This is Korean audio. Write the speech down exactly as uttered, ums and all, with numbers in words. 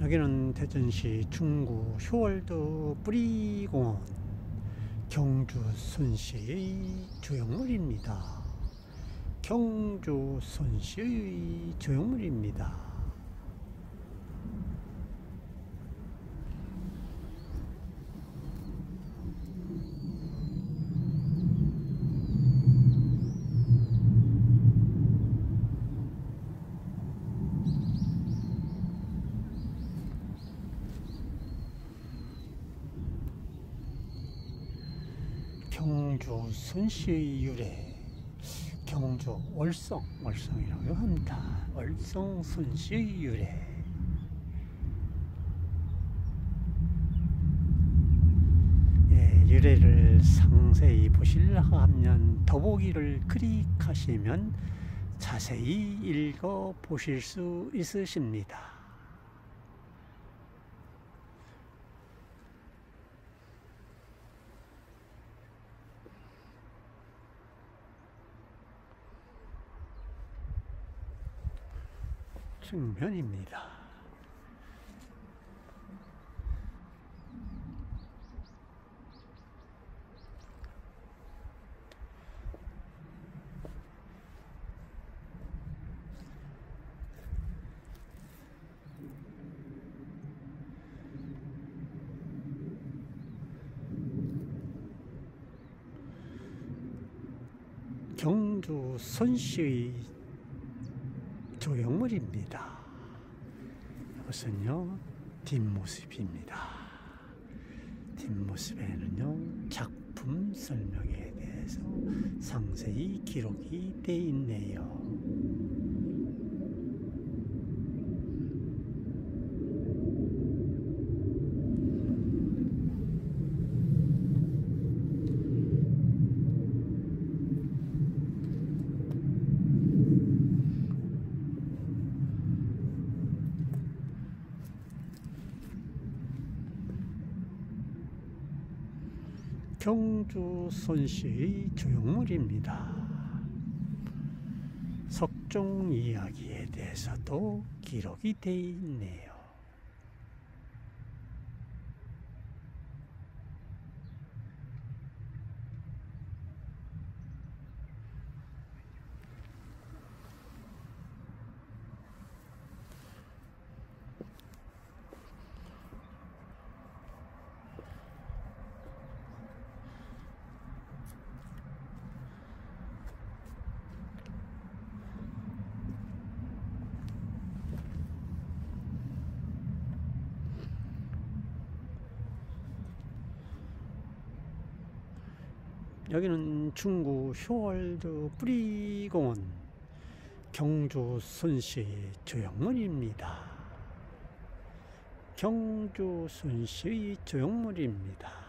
여기는 대전시 중구 효월드 뿌리공원 경주 손씨의 조형물입니다. 경주 손씨의 조형물입니다. 경주 손씨의 유래, 경주 월성, 월성이라고 합니다. 월성 손씨의 유래. 예, 유래를 상세히 보시려고 하면 더보기를 클릭하시면 자세히 읽어 보실 수 있으십니다. 측면입니다. 경주 손씨의 조형물입니다. 이것은요 뒷모습입니다. 뒷모습에는요 작품 설명에 대해서 상세히 기록이 되어 있네요. 경주 손씨의 조형물입니다. 석종 이야기에 대해서도 기록이 되어 있네요. 여기는 중구 효월드 뿌리공원 경주 손씨의 조형물입니다. 경주 손씨의 조형물입니다.